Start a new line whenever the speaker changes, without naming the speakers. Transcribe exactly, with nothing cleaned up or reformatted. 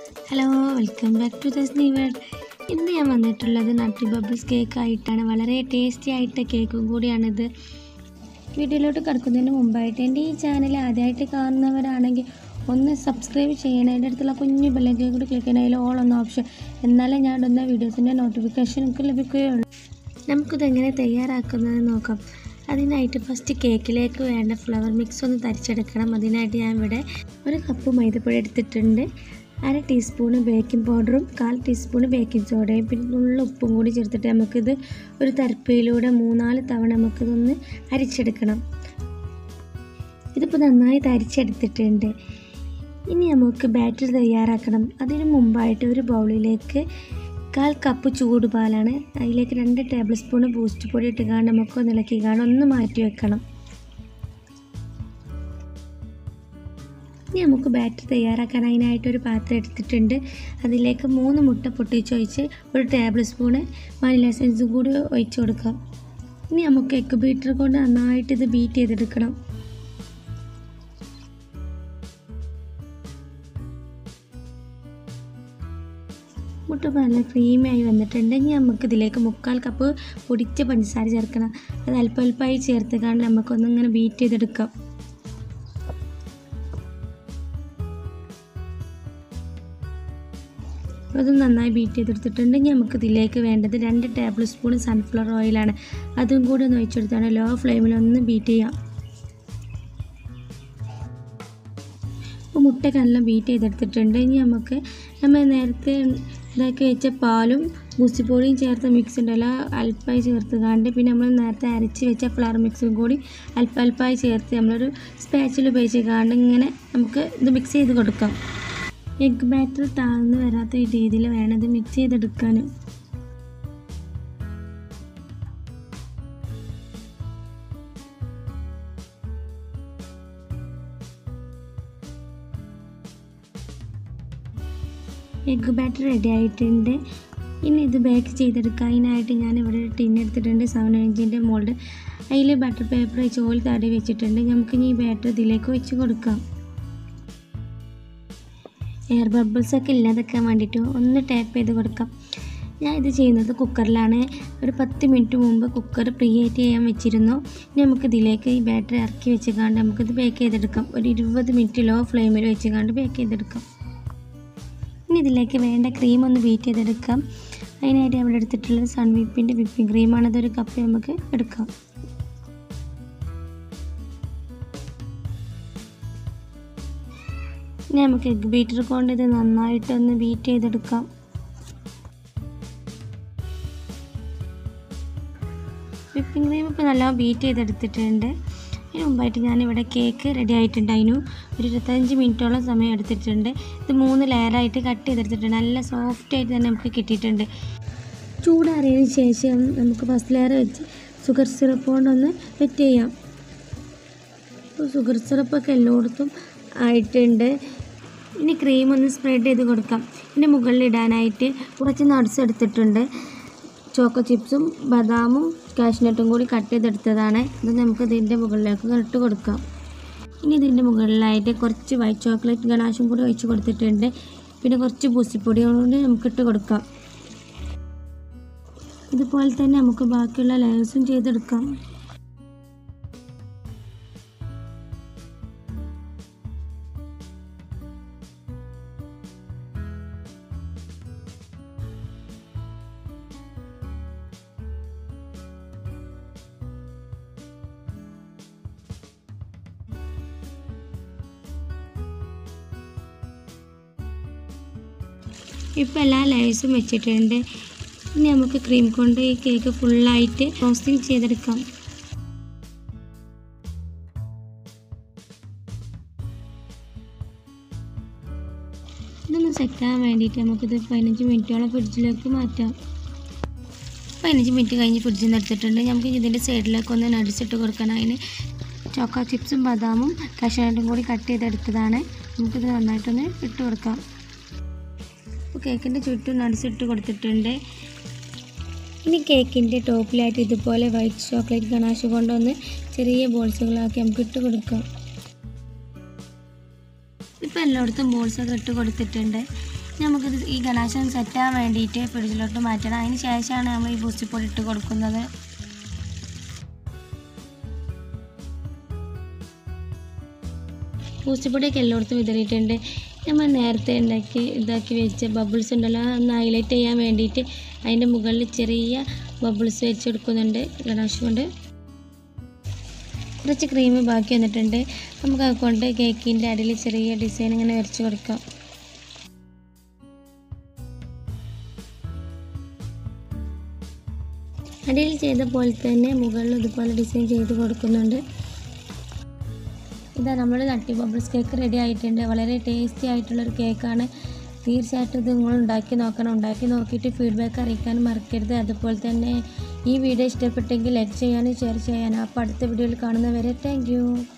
Hello, welcome back to this new world. ഇന്ന് ഞാൻ വന്നിട്ടുള്ളത് നട്ടി ബബിൾസ് കേക്ക് ആയിട്ടാണ്. വളരെ ടേസ്റ്റി ആയിട്ട് കേക്കും കൂടിയാണിത്. വീഡിയോയിലോട്ട് കിടക്കുന്നതിന് മുമ്പായിട്ട് എൻ്റെ ഈ ചാനൽ ആദ്യമായിട്ട് കാണുന്നവരാണെങ്കിൽ ഒന്ന് സബ്സ്ക്രൈബ് ചെയ്യണം. അതിൻ്റെ അടുത്തുള്ള കുഞ്ഞു ബെല്ലൈക്കൺ കൂടി ക്ലിക്ക് ചെയ്യണം. അതിൽ ഓൾ എന്ന ഓപ്ഷൻ, എന്നാലേ ഞാൻ ഇടുന്ന വീഡിയോസിൻ്റെ നോട്ടിഫിക്കേഷൻ നമുക്ക് ലഭിക്കുകയുള്ളൂ. നമുക്കിതെങ്ങനെ തയ്യാറാക്കുന്നത് നോക്കാം. അതിനായിട്ട് ഫസ്റ്റ് കേക്കിലേക്ക് വേണ്ട ഫ്ലവർ മിക്സ് ഒന്ന് തരിച്ചെടുക്കണം. അതിനായിട്ട് ഞാൻ ഇവിടെ ഒരു കപ്പ് മൈദപ്പൊടി എടുത്തിട്ടുണ്ട്. അര ടീസ്പൂണ് ബേക്കിംഗ് പൗഡറും കാൽ ടീസ്പൂണ് ബേക്കിംഗ് സോഡയും പിന്നെ നുള്ള ഉപ്പും കൂടി ചേർത്തിട്ട് നമുക്കിത് ഒരു തരപ്പയിലൂടെ മൂന്നാല് തവണ നമുക്കിതൊന്ന് അരിച്ചെടുക്കണം. ഇതിപ്പോൾ നന്നായി തരിച്ചെടുത്തിട്ടുണ്ട്. ഇനി നമുക്ക് ബാറ്റർ തയ്യാറാക്കണം. അതിന് മുമ്പായിട്ട് ഒരു ബൗളിലേക്ക് കാൽ കപ്പ് ചൂടുപാലാണ്, അതിലേക്ക് രണ്ട് ടേബിൾ സ്പൂൺ ബൂസ്റ്റ് പൊടി ഇട്ടുകാണ്ട് നമുക്കൊന്ന് ഇളക്കിക്കാണ്ട് ഒന്ന് മാറ്റി വെക്കണം. ഇനി നമുക്ക് ബാറ്റർ തയ്യാറാക്കാൻ അതിനായിട്ടൊരു പാത്രം എടുത്തിട്ടുണ്ട്. അതിലേക്ക് മൂന്ന് മുട്ട പൊട്ടിച്ചൊഴിച്ച് ഒരു ടേബിൾ സ്പൂണ് വാനില എസൻസും കൂടി ഒഴിച്ച് കൊടുക്കാം. ഇനി നമുക്ക് എഗ് ബീറ്റർ കൊണ്ട് നന്നായിട്ട് ഇത് ബീറ്റ് ചെയ്തെടുക്കണം. മുട്ട നല്ല ക്രീമായി വന്നിട്ടുണ്ട്. ഇനി നമുക്ക് ഇതിലേക്ക് മുക്കാൽ കപ്പ് പൊടിച്ച പഞ്ചസാര ചേർക്കണം. അത് അല്പം അല്പമായി ചേർത്ത് കാണാൻ നമുക്കൊന്നിങ്ങനെ ബീറ്റ് ചെയ്തെടുക്കാം. അത് നന്നായി ബീറ്റ് ചെയ്തെടുത്തിട്ടുണ്ടെങ്കിൽ നമുക്ക് ഇതിലേക്ക് വേണ്ടത് രണ്ട് ടേബിൾ സ്പൂൺ സൺഫ്ലവർ ഓയിലാണ്. അതും കൂടി ഒന്ന് ഒഴിച്ചെടുത്താണ് ലോ ഫ്ലെയിമിലൊന്ന് ബീറ്റ് ചെയ്യാം. അപ്പോൾ മുട്ടയൊക്കെ നല്ല ബീറ്റ് ചെയ്തെടുത്തിട്ടുണ്ട്. ഇനി നമുക്ക് നമ്മൾ നേരത്തെ ഇതാക്കി വെച്ച പാലും ബൂസ്റ്റിപ്പൊടിയും ചേർത്ത മിക്സ് ഉണ്ടല്ലോ അല്പമായി ചേർത്ത് കാണ്ട് പിന്നെ നമ്മൾ നേരത്തെ അരച്ച് വെച്ച ഫ്ലവർ മിക്സും കൂടി അല്പ അല്പമായി ചേർത്ത് നമ്മളൊരു സ്പാച്ചിൽ ഉപയോഗിച്ച് കാണ്ട് ഇങ്ങനെ നമുക്ക് ഇത് മിക്സ് ചെയ്ത് കൊടുക്കാം. എഗ് ബാറ്റർ താഴ്ന്ന് വരാത്ത രീതിയിൽ വേണം ഇത് മിക്സ് ചെയ്തെടുക്കാൻ. എഗ് ബാറ്റർ റെഡി ആയിട്ടുണ്ട്. ഇനി ഇത് ബേക്ക് ചെയ്തെടുക്കാം. അതിനായിട്ട് ഞാൻ ഇവിടെ ഒരു ടിൻ എടുത്തിട്ടുണ്ട്, സെവൻ ഇഞ്ചിൻ്റെ മോൾഡ്. അതിൽ ബട്ടർ പേപ്പർ വെച്ച് ഓയിൽ തടവി വെച്ചിട്ടുണ്ട്. നമുക്ക് ഇനി ഈ ബാറ്റർ ഇതിലേക്ക് വെച്ച് കൊടുക്കാം. എയർ ബബിൾസൊക്കെ ഇല്ലാതാക്കാൻ വേണ്ടിയിട്ട് ഒന്ന് ടാപ്പ് ചെയ്ത് കൊടുക്കാം. ഞാൻ ഇത് ചെയ്യുന്നത് കുക്കറിലാണ്. ഒരു പത്ത് മിനിറ്റ് മുമ്പ് കുക്കർ പ്രീ ഹീറ്റ് ചെയ്യാൻ വെച്ചിരുന്നു. ഇനി നമുക്കിതിലേക്ക് ഈ ബാറ്ററി ഇറക്കി വെച്ചുകൊണ്ട് നമുക്കിത് ബേക്ക് ചെയ്തെടുക്കാം. ഒരു ഇരുപത് മിനിറ്റ് ലോ ഫ്ലെയിമിൽ വെച്ചുകൊണ്ട് ബേക്ക് ചെയ്തെടുക്കാം. ഇനി ഇതിലേക്ക് വേണ്ട ക്രീം ഒന്ന് ബീറ്റ് ചെയ്തെടുക്കാം. അതിനായിട്ട് അവിടെ എടുത്തിട്ടുള്ളത് സൺവിപ്പിൻ്റെ വിപ്പിംഗ് ക്രീമാണ്. അതൊരു കപ്പ് നമുക്ക് എടുക്കാം. ഇനി നമുക്ക് എഗ് ബീറ്റർ കൊണ്ട് ഇത് നന്നായിട്ടൊന്ന് ബീറ്റ് ചെയ്തെടുക്കാം. വിപ്പിംഗ് ക്രീം ഇപ്പോൾ നല്ല ബീറ്റ് ചെയ്തെടുത്തിട്ടുണ്ട്. അതിന് മുമ്പായിട്ട് ഞാനിവിടെ കേക്ക് റെഡി ആയിട്ടുണ്ട്. അതിന് ഒരു ഇരുപത്തഞ്ച് മിനിറ്റോളം സമയം എടുത്തിട്ടുണ്ട്. ഇത് മൂന്ന് ലെയറായിട്ട് കട്ട് ചെയ്തെടുത്തിട്ടുണ്ട്. നല്ല സോഫ്റ്റായിട്ട് തന്നെ നമുക്ക് കിട്ടിയിട്ടുണ്ട്. ചൂടാറിയതിന് ശേഷം നമുക്ക് ഫസ്റ്റ് ലെയർ വെച്ച് ഷുഗർ സിറപ്പ് കൊണ്ടൊന്ന് വെറ്റ് ചെയ്യാം. അപ്പോൾ ഷുഗർ സിറപ്പൊക്കെ എല്ലായിടത്തും ആയിട്ടുണ്ട്. ഇനി ക്രീം ഒന്ന് സ്പ്രെഡ് ചെയ്ത് കൊടുക്കാം. ഇതിൻ്റെ മുകളിൽ ഇടാനായിട്ട് കുറച്ച് നട്ട്സ് എടുത്തിട്ടുണ്ട്. ചോക്കോ ചിപ്സും ബദാമും കാഷ്നട്ടും കൂടി കട്ട് ചെയ്തെടുത്തതാണ്. ഇത് നമുക്ക് ഇതിൻ്റെ മുകളിലേക്ക് ഇട്ട് കൊടുക്കാം. ഇനി ഇതിൻ്റെ മുകളിലായിട്ട് കുറച്ച് വൈറ്റ് ചോക്ലേറ്റ് ഗണാഷും കൂടി ഒഴിച്ച് കൊടുത്തിട്ടുണ്ട്. പിന്നെ കുറച്ച് ബൂസ്റ്റിപ്പൊടി കൊണ്ട് നമുക്ക് ഇട്ട് കൊടുക്കാം. ഇതുപോലെ തന്നെ നമുക്ക് ബാക്കിയുള്ള ലെയേഴ്സും ചെയ്തെടുക്കാം. ഇപ്പോൾ എല്ലാ ലെയേഴ്സും വെച്ചിട്ടുണ്ട്. ഇനി നമുക്ക് ക്രീം കൊണ്ട് ഈ കേക്ക് ഫുള്ളായിട്ട് ഫ്രോസ്റ്റിംഗ് ചെയ്തെടുക്കാം. ഇതൊന്ന് സെറ്റാകാൻ വേണ്ടിയിട്ട് നമുക്കിത് പതിനഞ്ച് മിനിറ്റോളം ഫ്രിഡ്ജിലേക്ക് മാറ്റാം. പതിനഞ്ച് മിനിറ്റ് കഴിഞ്ഞ് ഫ്രിഡ്ജിൽ നിന്ന് എടുത്തിട്ടുണ്ട്. നമുക്ക് ഇതിൻ്റെ സൈഡിലേക്ക് ഒന്ന് നട്ട്സിട്ട് കൊടുക്കണം. അതിന് ചോക്കോ ചിപ്സും ബദാമും കാഷ്നട്ടും കൂടി കട്ട് ചെയ്തെടുത്തതാണ്. നമുക്കിത് നന്നായിട്ടൊന്ന് ഇട്ട് കൊടുക്കാം. അപ്പോൾ കേക്കിൻ്റെ ചുറ്റും നട്ട്സ് ഇട്ട് കൊടുത്തിട്ടുണ്ട്. ഇനി കേക്കിൻ്റെ ടോപ്പിലായിട്ട് ഇതുപോലെ വൈറ്റ് ചോക്ലേറ്റ് ഗണാഷ് കൊണ്ടൊന്ന് ചെറിയ ബോൾസുകളാക്കി നമുക്ക് ഇട്ട് കൊടുക്കാം. ഇപ്പോൾ എല്ലായിടത്തും ബോൾസൊക്കെ ഇട്ട് കൊടുത്തിട്ടുണ്ട്. നമുക്കിത് ഈ ഗണാശം സെറ്റാൻ വേണ്ടിയിട്ട് ഫ്രിഡ്ജിലോട്ട് മാറ്റണം. അതിന് ശേഷമാണ് നമ്മൾ ഈ ബൂസ്റ്റിപ്പൊടി ഇട്ട് കൊടുക്കുന്നത്. ബൂസ്റ്റിപ്പൊടിയൊക്കെ എല്ലായിടത്തും വിതറിയിട്ടുണ്ട്. നമ്മൾ നേരത്തെ ഉണ്ടാക്കി ഇതാക്കി വെച്ച ബബിൾസ് ഉണ്ടല്ലോ, ഒന്ന് ഹൈലൈറ്റ് ചെയ്യാൻ വേണ്ടിയിട്ട് അതിൻ്റെ മുകളിൽ ചെറിയ ബബിൾസ് വെച്ച് കൊടുക്കുന്നുണ്ട് ഗണാശ് കൊണ്ട്. കുറച്ച് ക്രീം ബാക്കി വന്നിട്ടുണ്ട്. നമുക്ക് അതുകൊണ്ട് കേക്കിൻ്റെ അടിയിൽ ചെറിയ ഡിസൈൻ ഇങ്ങനെ വരച്ച് കൊടുക്കാം. അടിയിൽ ചെയ്ത പോലെ തന്നെ മുകളിൽ ഇതുപോലെ ഡിസൈൻ ചെയ്ത് കൊടുക്കുന്നുണ്ട്. ഇതാ നമ്മൾ നട്ടി ബബിൾസ് കേക്ക് റെഡി ആയിട്ടുണ്ട്. വളരെ ടേസ്റ്റി ആയിട്ടുള്ളൊരു കേക്കാണ്. തീർച്ചയായിട്ടും ഇത് നിങ്ങൾ ഉണ്ടാക്കി നോക്കണം. ഉണ്ടാക്കി നോക്കിയിട്ട് ഫീഡ്ബാക്ക് അറിയിക്കാനും മറക്കരുത്. അതുപോലെ തന്നെ ഈ വീഡിയോ ഇഷ്ടപ്പെട്ടെങ്കിൽ ലൈക്ക് ചെയ്യാനും ഷെയർ ചെയ്യാനും. അപ്പോൾ അടുത്ത വീഡിയോയിൽ കാണുന്നവരെ താങ്ക് യു.